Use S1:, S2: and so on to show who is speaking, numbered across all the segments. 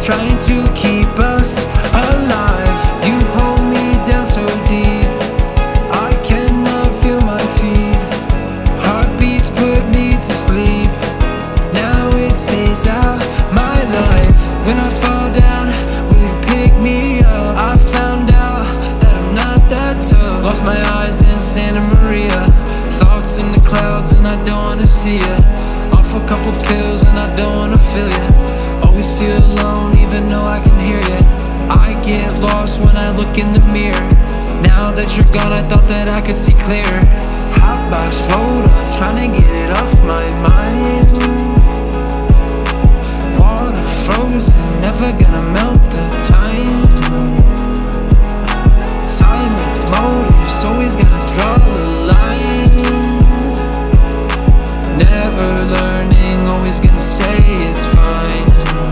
S1: trying to keep us alive. You hold me down so deep, I cannot feel my feet. Heartbeats put me to sleep, now it stays out my life. When I fall down, will you pick me up? I found out that I'm not that tough. Lost my eyes in Santa Maria, thoughts in the clouds and I don't wanna see ya. Off a couple pills and I don't wanna feel ya. Always feel alone even though I can hear ya. I get lost when I look in the mirror. Now that you're gone, I thought that I could see clearer. Hot box rolled up, trying to get it off my mind. Water frozen, never gonna melt the time. Silent motives, always gotta draw the line. Never learning, always gonna say it's fine.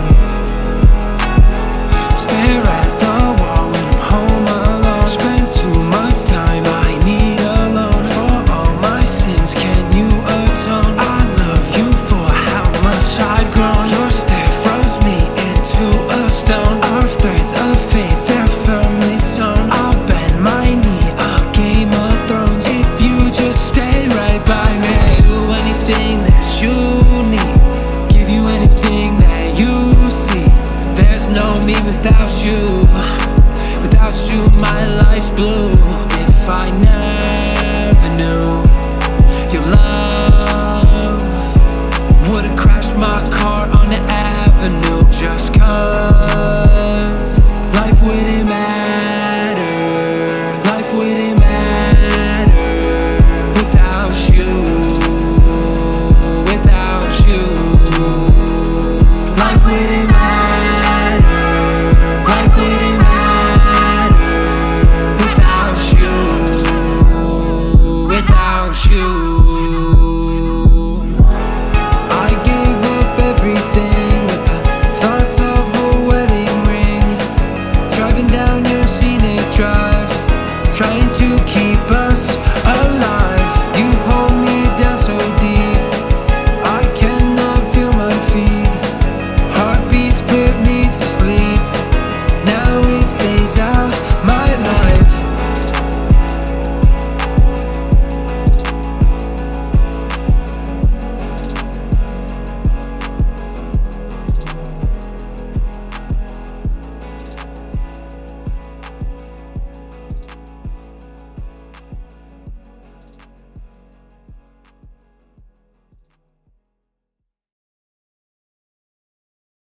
S1: Stare at the wall when I'm home alone. Spend too much time, I need alone. For all my sins, can you atone? I love you for how much I've grown. Your stare froze me into a stone. Our threads of faith, they're firmly sewn. I'll bend my knee, a Game of Thrones, if you just stay right by me. Do anything that you need, give you anything that you see. There's no me without you. Without you, my life's blue. If I never knew your love, would've crashed my car on the avenue. Just 'cause